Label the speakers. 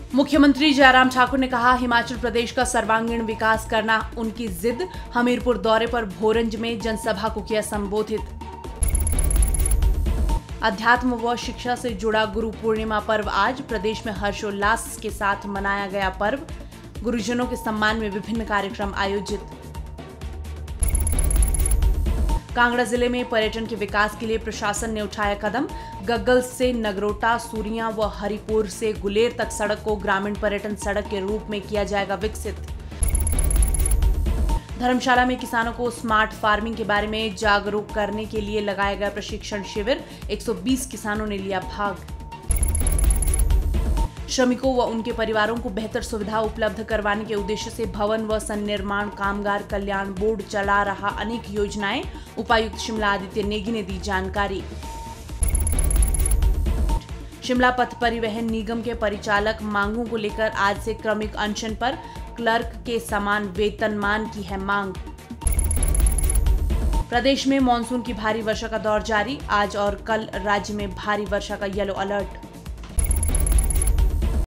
Speaker 1: मुख्यमंत्री जयराम ठाकुर ने कहा, हिमाचल प्रदेश का सर्वांगीण विकास करना उनकी जिद। हमीरपुर दौरे पर भोरंज में जनसभा को किया संबोधित। अध्यात्म व शिक्षा से जुड़ा गुरु पूर्णिमा पर्व आज प्रदेश में हर्षोल्लास के साथ मनाया गया पर्व। गुरुजनों के सम्मान में विभिन्न कार्यक्रम आयोजित। कांगड़ा जिले में पर्यटन के विकास के लिए प्रशासन ने उठाया कदम। गग्गल से नगरोटा, सूरियां व हरिपुर से गुलेर तक सड़क को ग्रामीण पर्यटन सड़क के रूप में किया जाएगा विकसित। धर्मशाला में किसानों को स्मार्ट फार्मिंग के बारे में जागरूक करने के लिए लगाया गया प्रशिक्षण शिविर। 120 किसानों ने लिया भाग। श्रमिकों व उनके परिवारों को बेहतर सुविधा उपलब्ध करवाने के उद्देश्य से भवन व सन्निर्माण कामगार कल्याण बोर्ड चला रहा अनेक योजनाएं। उपायुक्त शिमला आदित्य नेगी ने दी जानकारी। शिमला पथ परिवहन निगम के परिचालक मांगों को लेकर आज से क्रमिक अनशन पर। क्लर्क के समान वेतनमान की है मांग। प्रदेश में मानसून की भारी वर्षा का दौर जारी। आज और कल राज्य में भारी वर्षा का येलो अलर्ट।